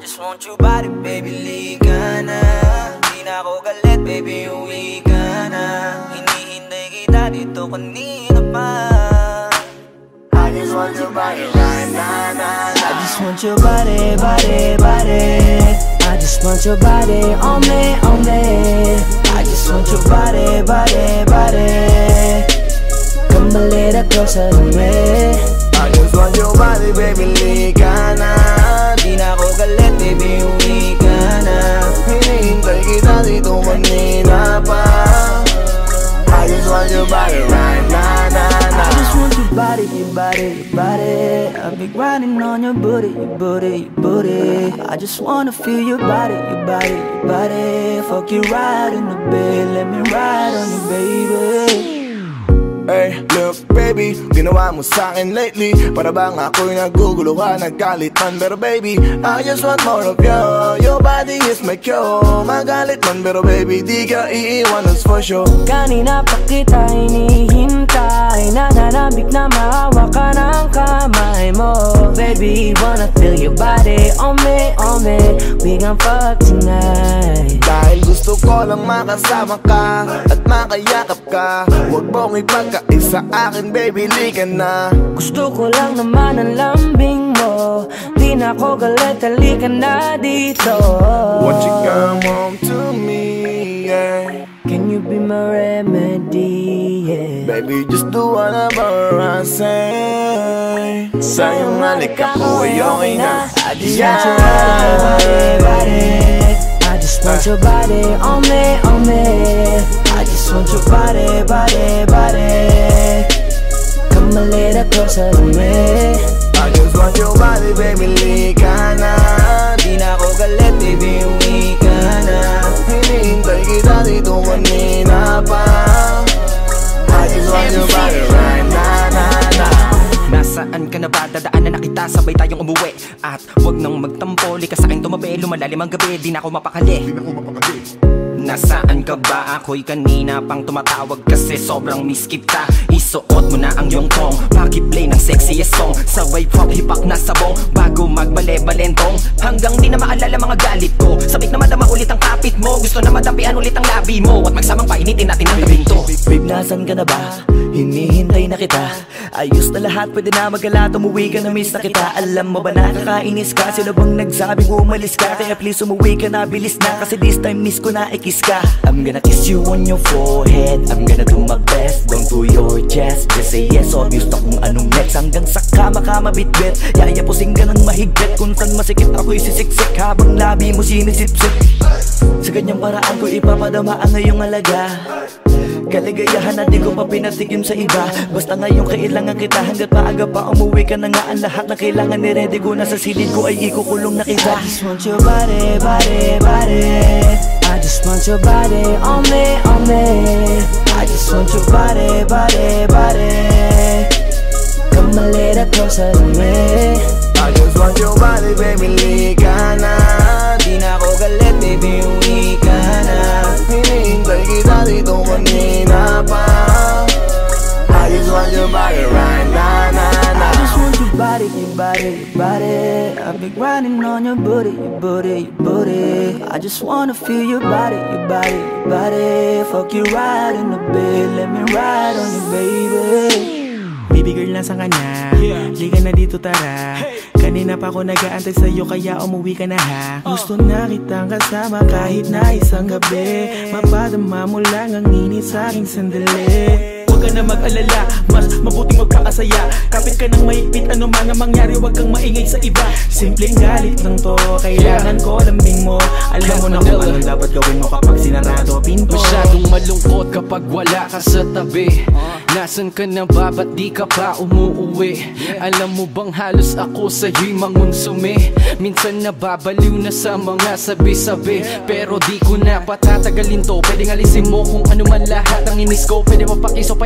just want your body, baby, liga na. Di na ako galit, baby, uwi ka na. Hinihintay kita dito kanina pa. I just want your body right now, nah, nah. I just want your body, body, body. I just want your body on me, on me. I just want your body, body, body. Come a little closer to me. I just want your body, baby, liga na. Di na ako galit, baby, uwi ka na. Hinihintay kita dito kanina pa. I just want your body right now, nah, nah. I just want your body, your body, your body. I've been grinding on your booty, your booty, your booty. I just wanna feel your body, your body, your body. Fuck you right in the bed, let me ride on you, baby. Hey, look baby, ginawa mo sa'kin lately. Para bang ako'y nagugulo ka, naggalit man. Pero baby, I just want more of you. Your body is my cure. Magalit man pero baby, di ka iiwan, that's for sure. Kanina pa kita hinihintay, nananabik na maawa ka ng kamay mo. Baby, wanna feel your body on me, on me. We gon' fuck tonight. Dahil gusto ko lang makasama ka at makayakap ka. Huwag mong ipagkaisa akin, baby, liga na. Gusto ko lang naman ang lambing mo. Di na ako galit, halika na dito. Won't you come home to me, yeah? Can you be my remedy, yeah? Baby, just do whatever I say. Sayang halika ko ay okay na. I just want your body, body. I just want your body on me, on me. I just want your body, body, body. Come a little closer to me. I just want your body, baby, liga na. Di na ako galit, baby, uwi ka na. Hinihintay kita dito kanina pa. I just want your body right now, nah, nah. Nasaan ka na ba? Dadaanan na kita, sabay tayong umuwi. At wag nang magtampo, likas sa'king tumabi. Lumalalim ang gabi, di na ako mapakali. Nasaan ka ba? Ako'y kanina pang tumatawag kasi sobrang miss kita. Isuot mo na ang iyong tong, pakiplay ng sexiest song. Sabay pop hipak na sabong, bago magbale-balentong. Hanggang di na maalala mga galit ko. Sabik na madama ulit ang kapit mo. Gusto na madapian ulit ang labi mo. At magsamang painitin natin ang gabing to. Babe, nasan ka na ba? Hinihintay na kita. Ayos na lahat, pwede na magala. Umuwi ka na, miss na kita. Alam mo ba nakakainis ka? Sino bang nagsabing umalis ka? Kaya please umuwi ka na, bilis na. Kasi this time miss ko na ikis ka. I'm gonna kiss you on your forehead. I'm gonna do my best, down to your chest. Just say yes, obvious na kung anong next. Hanggang sa kama ka mabitbit, yayapusing ka ng mahigpit. Kung saan masikip ako'y sisiksik, habang labi mo sinisipsip. Sa ganyang paraan ko ipapadama ang ngayong alaga. Kaligayahan na di ko pa pinatikim sa iba. Basta ngayon kailangan kita. Hanggat maaga pa umuwi ka na nga. Ang lahat na kailangan ni-ready ko. Nasa silid ko ay ikukulong na kita. I just want your body, body, body. I just want your body on me, on me. I just want your body, body, body. Come a little closer to me. I just want your body, baby, liga na. Di na ako galit, baby, uwi ka na. Hinihintay kita dito kanina pa. I just want your body right now, nah, nah. I just want your body, your body, your body. I've been grinding on your booty, your booty, your booty. I just wanna feel your body, your body, your body. Fuck you right in the bed, let me ride on you, baby. Baby girl, nasa kanya? Liga na dito, tara. Kanina pa ako nag-aantay sa'yo, kaya umuwi ka na ha. Gusto na kitang kasama kahit na isang gabi. Mapadama mo lang ang init sa'king sandali. Huwag ka na mag-alala, mas mabuting magpakasaya. Kapit ka ng mahigpit, ano man ang mangyari, huwag kang maingay sa iba. Simpleng galit lang to, kailangan ko lambing mo. Alam mo na kung anong dapat gawin mo kapag sinarado pinto. Masyadong malungkot kapag wala ka sa tabi. Nasaan ka na ba? Ba't di ka pa umuuwi? Alam mo bang halos ako sa'yo'y mangunsumi? Minsan nababaliw na sa mga sabi-sabi, pero di ko na patatagalin to. Pwedeng alisin mo kung ano man lahat ang inis ko. Pwede mapakiso pa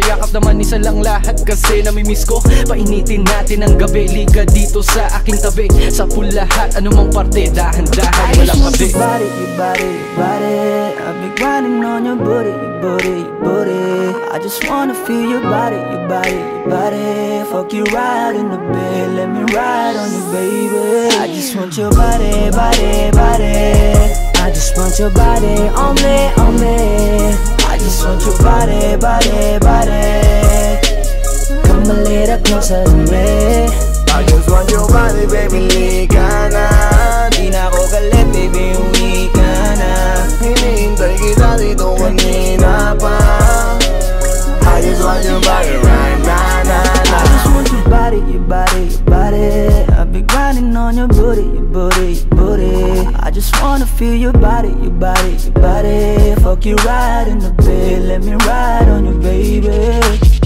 yakap naman isa lang lahat kasi namimiss ko. Painitin natin ang gabi, liga dito sa aking tabi. Sa pool lahat, anumang parte, dahan-dahan, walang kabi. Your body, your body, your body. I've been grinding on your booty, your booty, your booty. I just wanna feel your body, your body, your body. Fuck you right in the bed, let me ride on you, baby. I just want your body, body, body. I just want your body on me, on me. I just want your body, body, body. Come a little closer to me. I just want your body, baby, lika na. Di na ako galit, baby, uwi ka na. Hinihintay kita dito kanina pa. I just want your body right now, I just want your body, your body, your body. I've been grinding on your booty, your booty, your booty. I just wanna feel your body, your body, your body. Fuck you right in the bed, let me ride on you, baby.